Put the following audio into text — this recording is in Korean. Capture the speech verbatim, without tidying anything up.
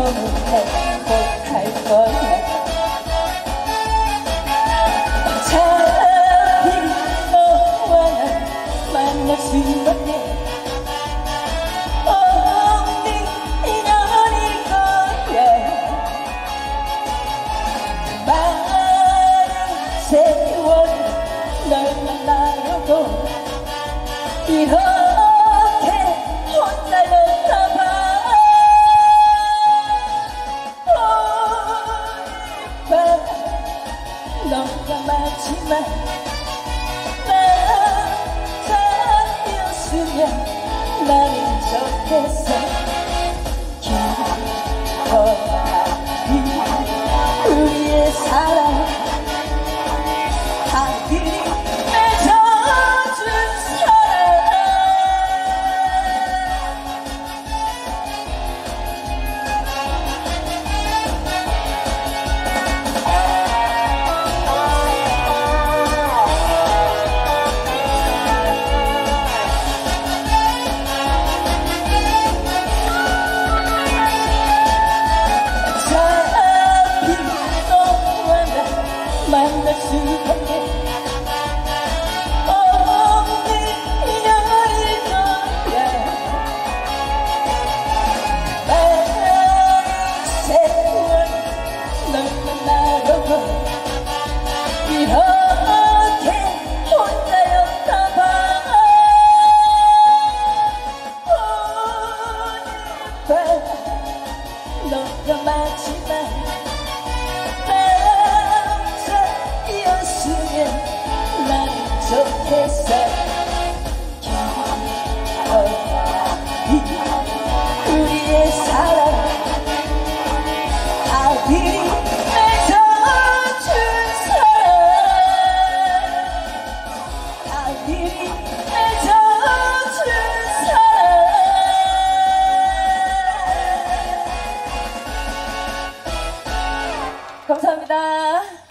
너무 행복할 거야. 어차피 너와 난 만날 수밖에 없는 인연일 거야. 많은 세월 널 만나려고 이렇게 혼자였나 봐. 오늘 밤 너가 마지막 남자였으면 나는 좋겠어. 기억하니 우리의 사랑 하늘이 맺어준 사랑. 만날 수밖에 없는 인연일 거야. 많은 세월 널 만나려고 이렇게 혼자였나 봐. 오늘 밤 너가 마지막 남자였으면 나는 좋겠어. 기억하니 우리의 사랑 하늘이 맺어준 사랑. 하늘이 맺어준 사랑. 감사합니다.